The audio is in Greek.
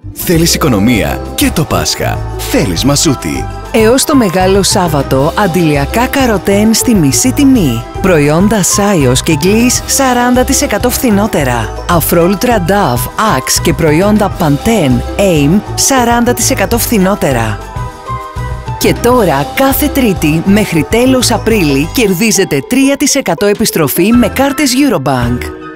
Θέλεις οικονομία και το Πάσχα. Θέλεις Μασούτη. Έως το Μεγάλο Σάββατο, αντιλιακά καροτέν στη μισή τιμή. Προϊόντα Σάιος και Γκλής 40% φθηνότερα. Αφρόλουτρα Dove, Axe και προϊόντα Pantene, Aim 40% φθηνότερα. Και τώρα, κάθε Τρίτη μέχρι τέλος Απρίλη κερδίζετε 3% επιστροφή με κάρτες Eurobank.